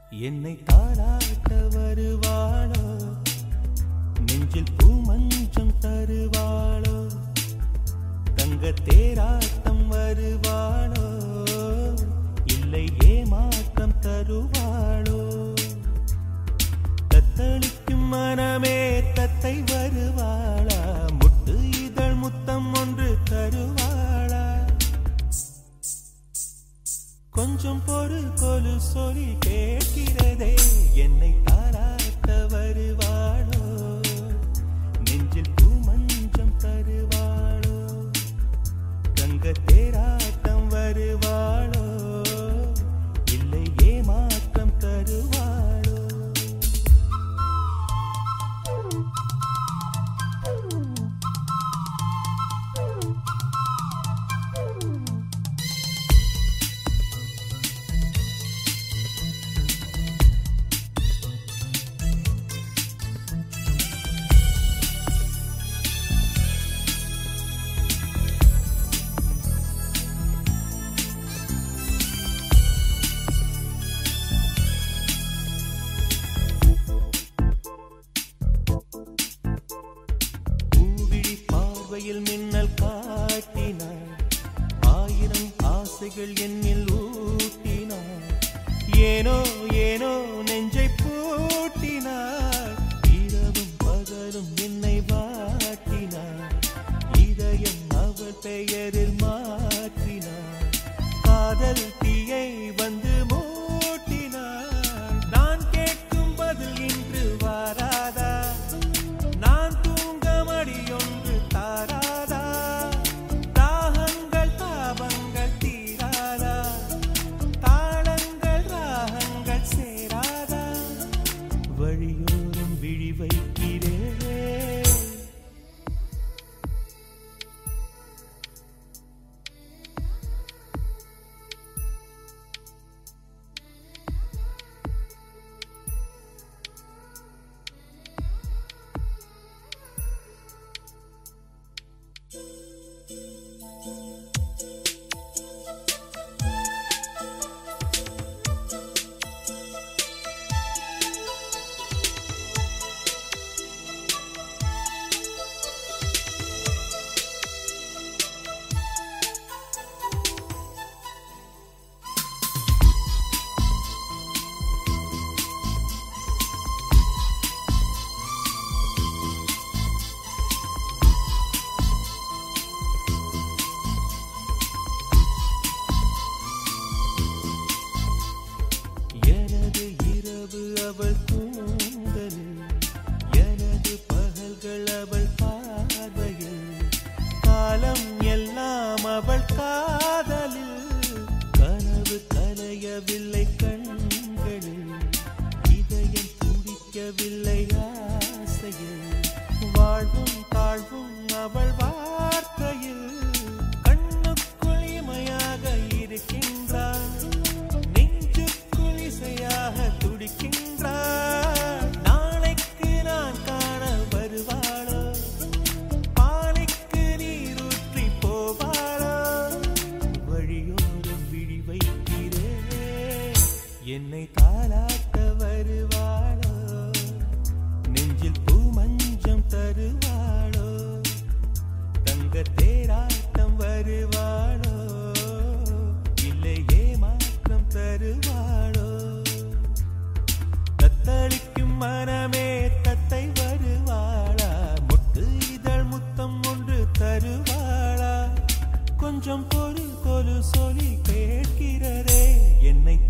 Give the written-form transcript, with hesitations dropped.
என்னை தாளாட்ட வருவாளோ, நெஞ்சில் பூமஞ்சம் தருவாளோ, தங்க தேராட்டம் வருவாளோ, இல்லை ஏமாற்றம் தருவாளோ, தத்தளிக்கும் மனமே தத்தை வருவாளா, முட்டு இதழ் முத்தம் ஒன்று தருவாளா, கொஞ்சம் பொறு கொலு சொல்லி கேட்கிறதே, என்னை தாராட்ட வருவாளோ, நெஞ்சில் பூமஞ்சம் தருவாளோ, தங்க தேராட்டம் வருவாளோ, இல்லை ஏமாற்றம் தருவாளோ. மின்னல் காட்டினாள், ஆயிரம் ஆசைகள் என்னில் ஊட்டினாள், ஏனோ ஏனோ நெஞ்சை பூட்டினாள், இரவும் பகலும் என்னை வாட்டினாள், இதயம் அவள் பெயரில் மாற்றினாள், காதல் தீயை வந்து மூட்டினாள், நான் கேட்கும் பதில் இன்று வாராதா, நான் தூங்க மடியொன்று தாராதா, தாகங்கள் தாபங்கள் தீராதா, தாளங்கள் ராகங்கள் சேராதா, வழியோரம் விழி வைக்கிறேன், அவள் கூந்தலில், எனது பகல்கள் அவள் பார்வையில், காலம் எல்லாம் அவள் காதலில், கனவு கலையவில்லை கண்களில், இதயம் துடிக்கவில்லை ஆசையில், வாழ்வும் தாழ்வும் அவள் வார்த்தையில், கண்ணுக்குள் இமையாக இருக்கின்றாள், நெஞ்சுக்குள் இசையாக துடிக்கின்றாள், நாளைக்கு நான் காண வருவாளோ, பாலைக்கு நீரூற்றி போவாளோ, வழியோரம் விழி வைக்கிறேன், என்னை தாளாட்ட வருவாளோ, நெஞ்சில் பூமஞ்சம் தருவாளோ, தங்க தேராட்டம் வருவாளோ, இல்லை ஏமாற்றம் தருவாளோ, தத்தளிக்கும் மனமே தத்தை வருவாளா, முட்டு இதழ் முத்தம் ஒன்று தருவாளா, கொஞ்சம் பொறு கொலு சொல்லி கேட்கிறதே, என்னை